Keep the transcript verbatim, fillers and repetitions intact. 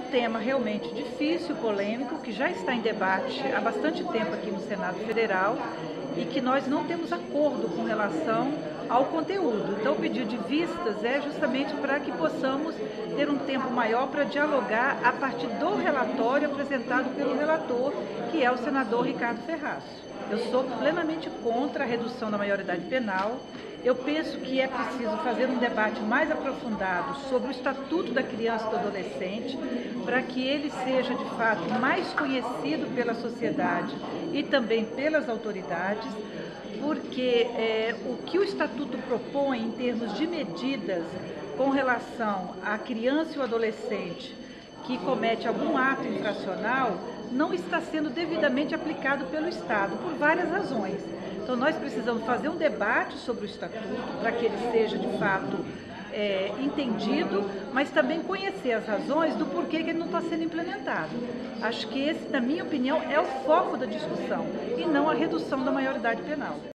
tema realmente difícil, polêmico, que já está em debate há bastante tempo aqui no Senado Federal e que nós não temos acordo com relação ao conteúdo. Então, o pedido de vistas é justamente para que possamos ter um tempo maior para dialogar a partir do relatório apresentado pelo relator, que é o senador Ricardo Ferraz. Eu sou plenamente contra a redução da maioridade penal. Eu penso que é preciso fazer um debate mais aprofundado sobre o Estatuto da Criança e do Adolescente, para que ele seja, de fato, mais conhecido pela sociedade e também pelas autoridades, porque é, o que o Estatuto propõe em termos de medidas com relação à criança e o adolescente que comete algum ato infracional não está sendo devidamente aplicado pelo Estado, por várias razões. Então, nós precisamos fazer um debate sobre o Estatuto para que ele seja, de fato, é, entendido, mas também conhecer as razões do porquê que ele não está sendo implementado. Acho que esse, na minha opinião, é o foco da discussão e não a redução da maioridade penal.